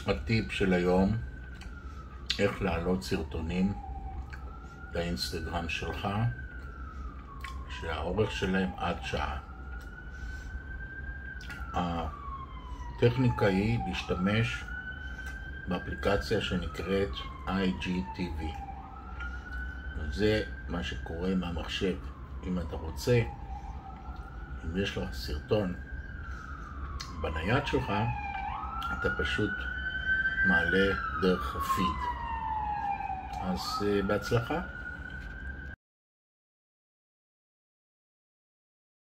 הטיפ של היום, איך להעלות סרטונים לאינסטגרם שלך שהאורך שלהם עד שעה. הטכניקה היא להשתמש באפליקציה שנקראת IGTV. זה מה שקורה מהמחשב. אם אתה רוצה, אם יש לך סרטון בנייד שלך, אתה פשוט מעלה דרך הפיד. אז בהצלחה.